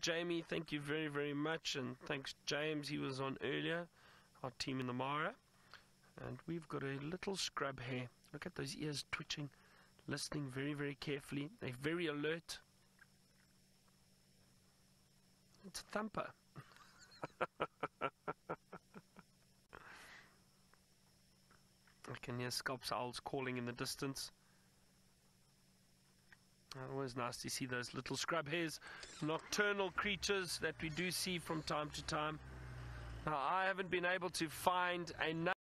Jamie, thank you very, very much. And thanks, James, he was on earlier, our team in the Mara. And we've got a little scrub hare. Look at those ears twitching, listening very, very carefully. They're very alert. It's Thumper. I can hear Scalp's owls calling in the distance. Always nice to see those little scrub hares, nocturnal creatures that we do see from time to time. Now, I haven't been able to find a